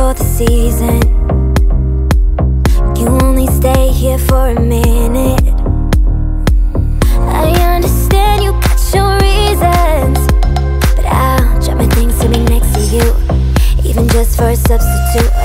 for the season. You only stay here for a minute. I understand you got your reasons, but I'll drop my things to be next to you, even just for a substitute.